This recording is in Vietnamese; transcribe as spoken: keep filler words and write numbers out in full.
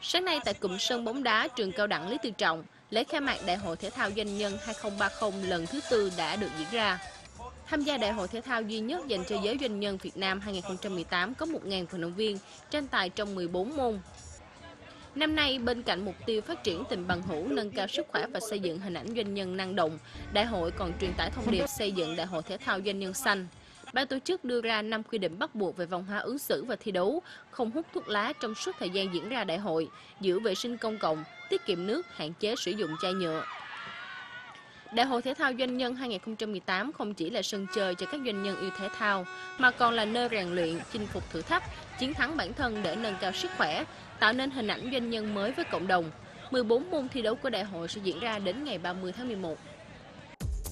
Sáng nay tại cụm sân bóng đá trường Cao đẳng Lý Tự Trọng, lễ khai mạc Đại hội Thể thao Doanh nhân hai không ba không lần thứ tư đã được diễn ra. Tham gia Đại hội Thể thao duy nhất dành cho giới doanh nhân Việt Nam hai không một tám có một nghìn vận động viên tranh tài trong mười bốn môn. Năm nay, bên cạnh mục tiêu phát triển tình bằng hữu, nâng cao sức khỏe và xây dựng hình ảnh doanh nhân năng động, đại hội còn truyền tải thông điệp xây dựng Đại hội Thể thao Doanh nhân xanh. Ban tổ chức đưa ra năm quy định bắt buộc về văn hóa ứng xử và thi đấu, không hút thuốc lá trong suốt thời gian diễn ra đại hội, giữ vệ sinh công cộng, tiết kiệm nước, hạn chế sử dụng chai nhựa. Đại hội Thể thao Doanh nhân hai không một tám không chỉ là sân chơi cho các doanh nhân yêu thể thao, mà còn là nơi rèn luyện, chinh phục thử thách, chiến thắng bản thân để nâng cao sức khỏe, tạo nên hình ảnh doanh nhân mới với cộng đồng. mười bốn môn thi đấu của đại hội sẽ diễn ra đến ngày ba mươi tháng mười một.